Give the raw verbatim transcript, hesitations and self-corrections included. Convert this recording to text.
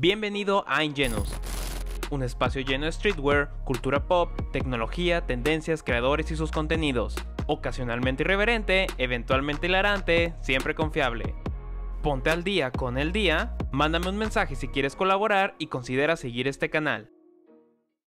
Bienvenido a Ingenuous, un espacio lleno de streetwear, cultura pop, tecnología, tendencias, creadores y sus contenidos. Ocasionalmente irreverente, eventualmente hilarante, siempre confiable. Ponte al día con el día, mándame un mensaje si quieres colaborar y considera seguir este canal.